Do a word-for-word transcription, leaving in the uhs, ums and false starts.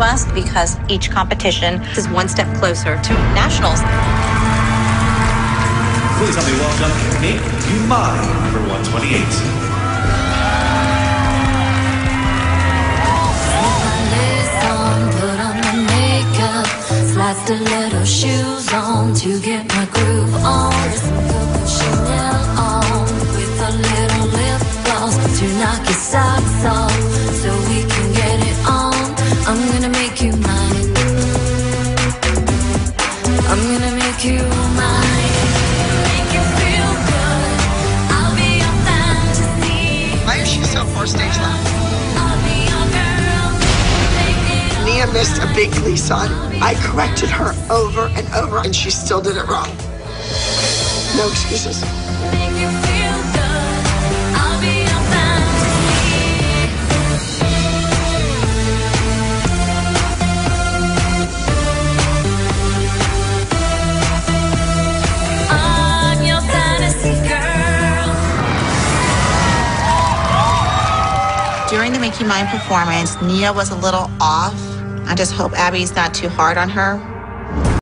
us because each competition is one step closer to nationals. Please help me welcome Make You Mine, number one twenty-eight. Stiletto shoes on to get my groove on. Some Coco Chanel on with a little lip gloss to knock your socks off so we can get it on. I'm gonna make you mine. I'm gonna make you mine. Make you feel good. I'll be your fantasy. Why is she so far stage left? I'll be your girl. Nia missed a big glissade. I corrected her over and over, and she still did it wrong. No excuses. Make you feel good. I'll be your fantasy. I'm your fantasy girl. During the Make You Mine performance, Nia was a little off. I just hope Abby's not too hard on her.